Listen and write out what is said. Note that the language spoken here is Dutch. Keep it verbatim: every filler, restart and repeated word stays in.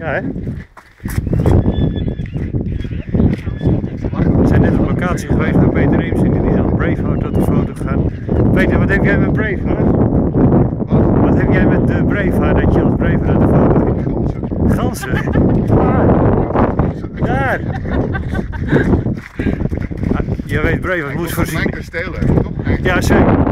hè? We zijn net op locatie geweest bij Peter Eemsen en die is aan Braveheart tot de foto gegaan. Peter, wat heb jij met Braveheart? Wat? Wat heb jij met de Braveheart dat je als Braveheart de foto ging? Ganzen. Ganzen? Daar! Ah, je weet Braveheart moet voorzien. Mijn kasteel, toch? Ja, zeker.